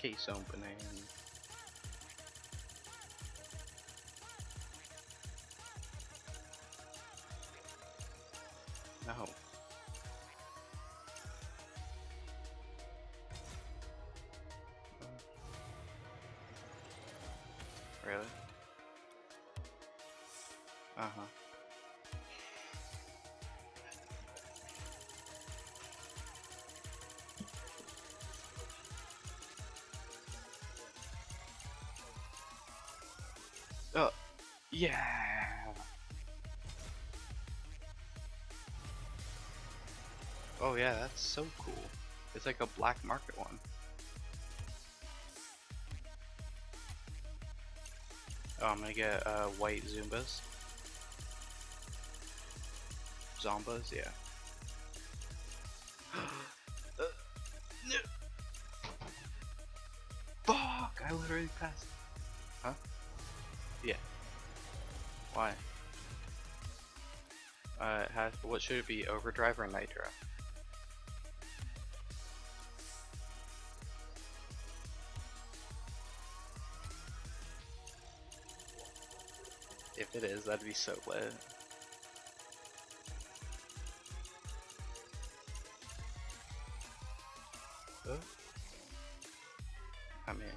Case opening. No. Really? Uh-huh. Oh, yeah. Oh yeah, that's so cool. It's like a black market one. Oh, I'm gonna get white Zumbas. Zombas, yeah. No. Fuck! I literally passed. Huh? Yeah. Why? It has. What should it be? Overdrive or Nitro? If it is, that'd be so lit. Oh. I mean,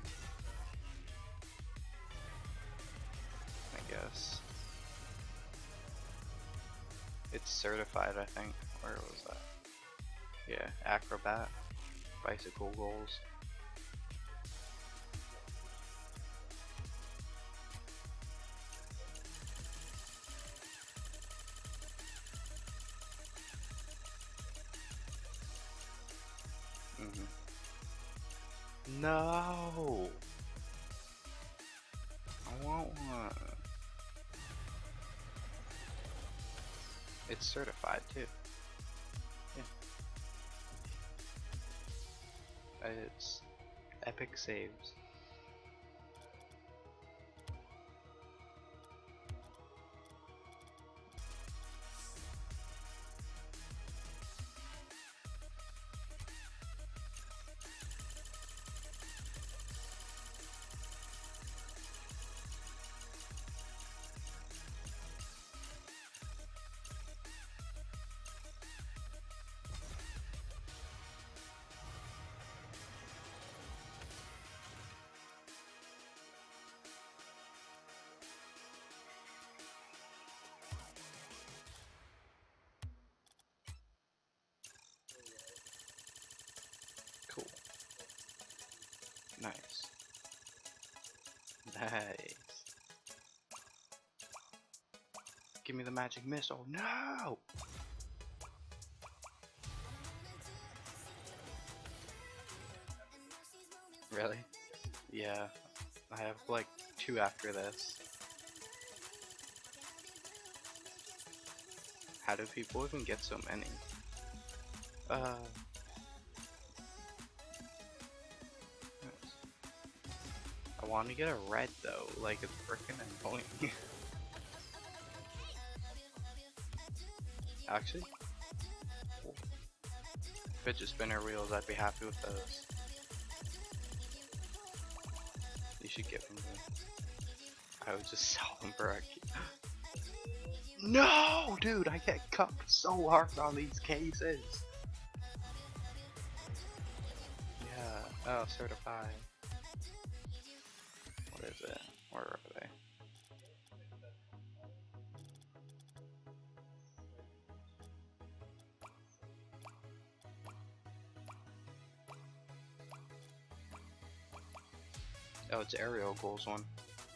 I guess. It's certified, I think. Where was that? Yeah, Acrobat. Bicycle goals. No! I want one. It's certified too. Yeah. It's epic saves. Cool. Nice. Nice. Give me the magic missile. No! Really? Yeah. I have like 2 after this. How do people even get so many? Nice. I want to get a red though, like it's freaking annoying. Actually, fidget spinner wheels, I'd be happy with those. You should give them to me. I would just sell them for a key. No, dude, I get cucked so hard on these cases. Yeah. Oh, certified. What is it? Where are they? Oh, it's Aerial Goals one.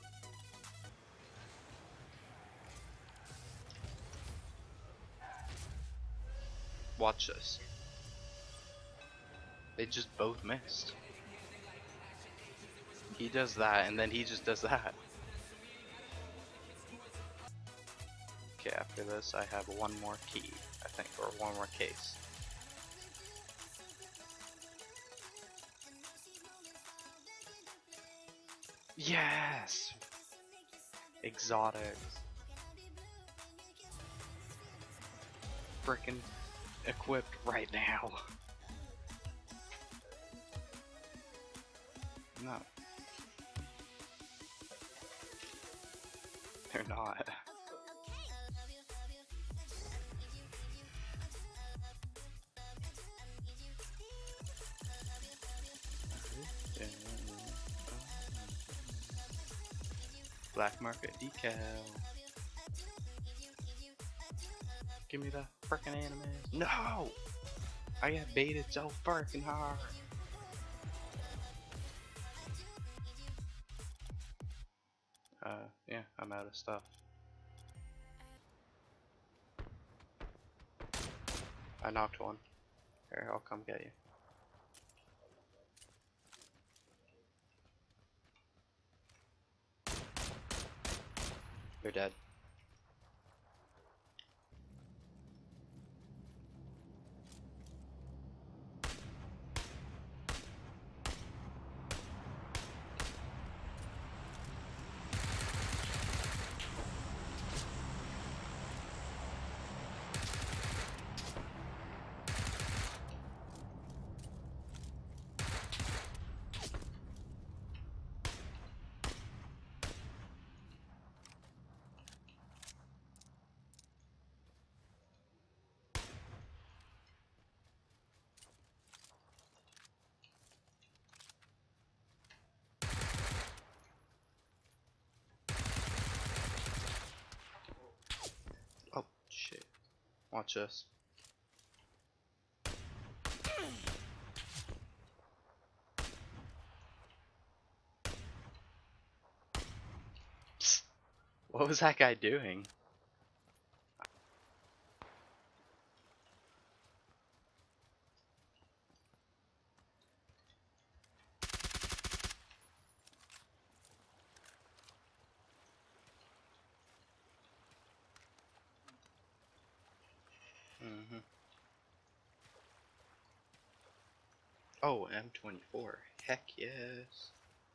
Watch this. They just both missed. He does that, and then he just does that. Okay, after this, I have one more key, I think, or one more case. Yes! Exotics. Frickin' equipped right now. They're not. Black market decal. Give me the frickin' animes. No! I got baited so frickin' hard. Yeah, I'm out of stuff. I knocked one. Here, I'll come get you. You're dead. Oh, shit. Watch this. What was that guy doing? Oh, M24. Heck yes.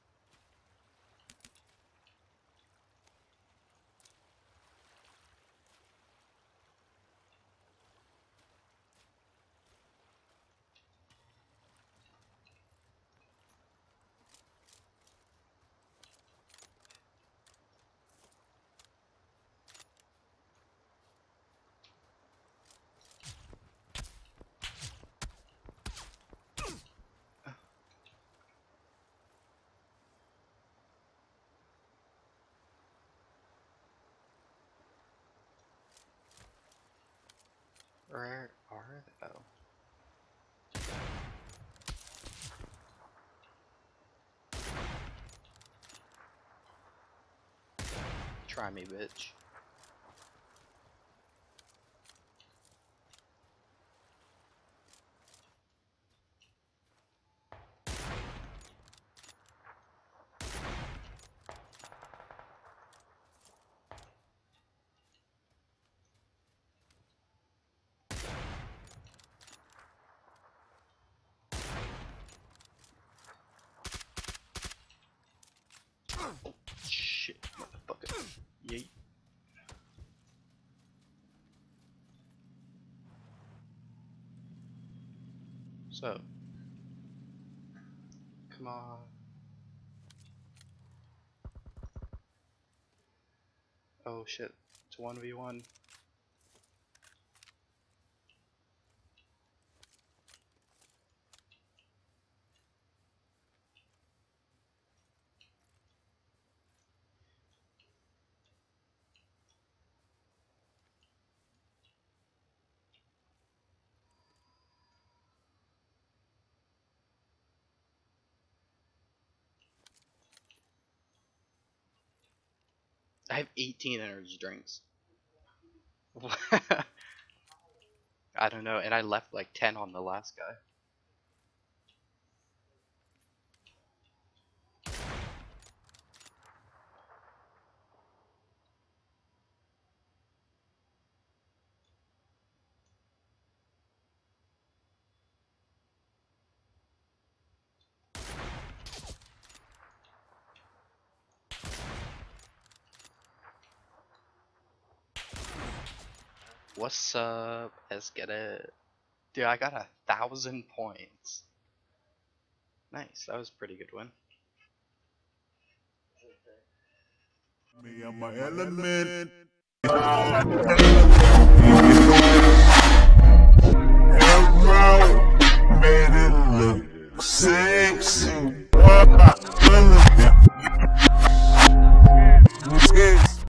Where are they? Oh. Try me, bitch. Oh, shit, motherfucker. Yeet. So, come on. Oh shit, it's 1v1. I have 18 energy drinks. I don't know, and I left like 10 on the last guy. What's up? Let's get it. Dude, I got 1,000 points. Nice, that was a pretty good win. I'm my element. Made it look sexy.